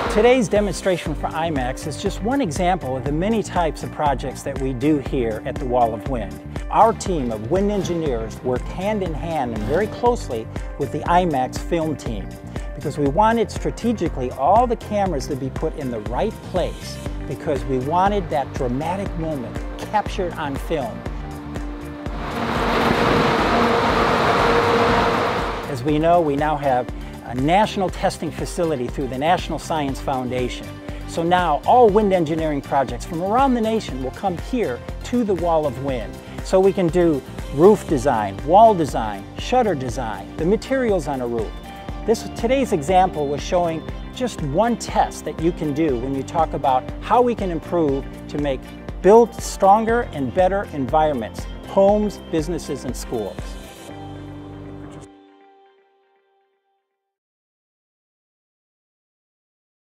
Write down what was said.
Today's demonstration for IMAX is just one example of the many types of projects that we do here at the Wall of Wind. Our team of wind engineers worked hand in hand and very closely with the IMAX film team because we wanted strategically all the cameras to be put in the right place because we wanted that dramatic moment captured on film. As we know, we now have a national testing facility through the National Science Foundation. So now all wind engineering projects from around the nation will come here to the Wall of Wind. So we can do roof design, wall design, shutter design, the materials on a roof. Today's example was showing just one test that you can do when you talk about how we can improve to build stronger and better environments, homes, businesses, and schools.